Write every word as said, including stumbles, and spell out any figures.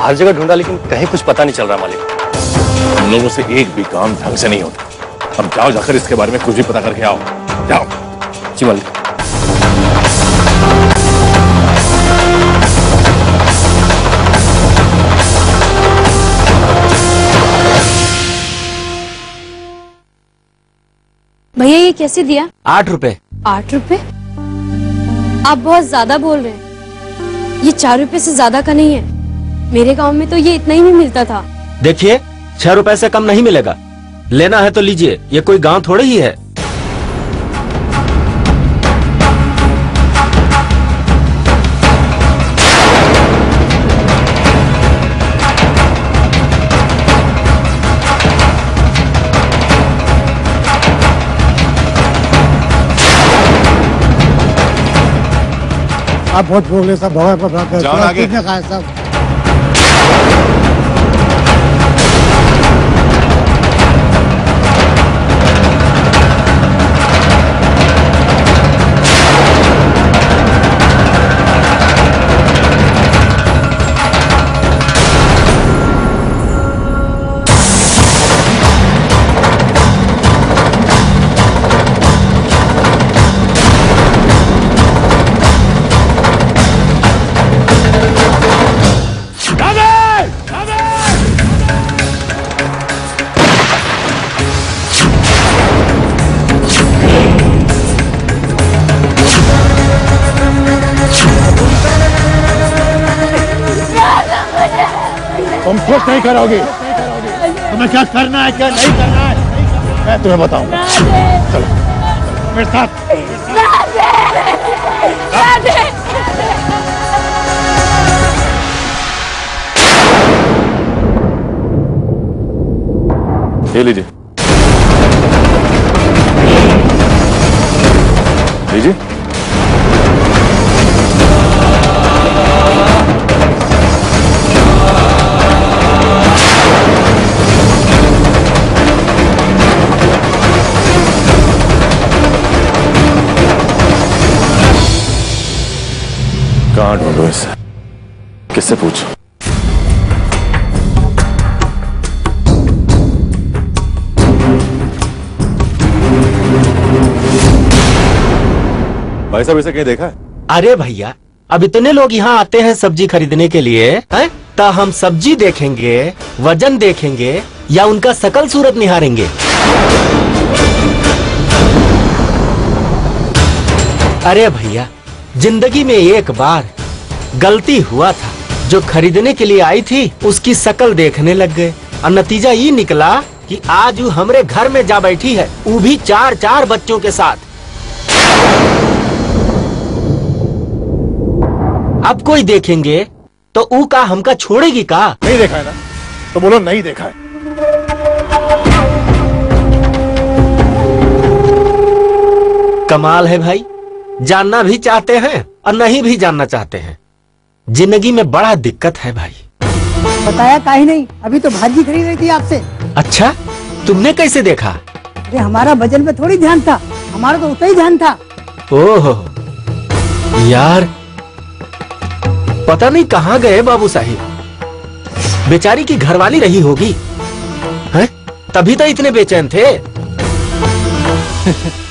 हर जगह ढूंढा लेकिन कहीं कुछ पता नहीं चल रहा मालिक। हम लोगों से एक भी काम ढंग से नहीं होता। अब जाओ, जाकर इसके बारे में कुछ भी पता करके आओ। जाओ। जी मालिक। भैया ये कैसे दिया? आठ रुपए। आठ रुपए? आप बहुत ज्यादा बोल रहे हैं। ये चार रुपए से ज्यादा का नहीं है। मेरे गांव में तो ये इतना ही नहीं मिलता था। देखिए, छह रुपए से कम नहीं मिलेगा। लेना है तो लीजिए, ये कोई गांव थोड़ी ही है। आप बहुत भोगले सब भगवान जाओ आगे। सब। तुम कुछ नहीं करोगे। तुम्हें क्या करना है क्या नहीं करना है मैं तुम्हें बताऊंगा। चलो मेरे साथ। ये लीजिए, लीजिए। कहाँ ढूंढो इसे? किससे पूछो? भाई साहब इसे कहीं देखा है? अरे भैया, अब इतने लोग यहाँ आते हैं सब्जी खरीदने के लिए, हैं? तो हम सब्जी देखेंगे, वजन देखेंगे या उनका शकल सूरत निहारेंगे? अरे भैया, जिंदगी में एक बार गलती हुआ था। जो खरीदने के लिए आई थी उसकी शकल देखने लग गए और नतीजा ये निकला कि आज वो हमरे घर में जा बैठी है, वो भी चार चार बच्चों के साथ। अब कोई देखेंगे तो ऊ का हमका छोड़ेगी का? नहीं देखा है ना तो बोलो नहीं देखा है। कमाल है भाई, जानना भी चाहते हैं और नहीं भी जानना चाहते हैं। जिंदगी में बड़ा दिक्कत है भाई। बताया काहे नहीं, अभी तो भाजी खरीद रही थी आपसे। अच्छा, तुमने कैसे देखा? अरे हमारा वजन पे थोड़ी ध्यान था, हमारा तो उतना ही ध्यान था। ओहो यार, पता नहीं कहाँ गए बाबू साहिब। बेचारी की घरवाली रही होगी, हैं? तभी तो इतने बेचैन थे।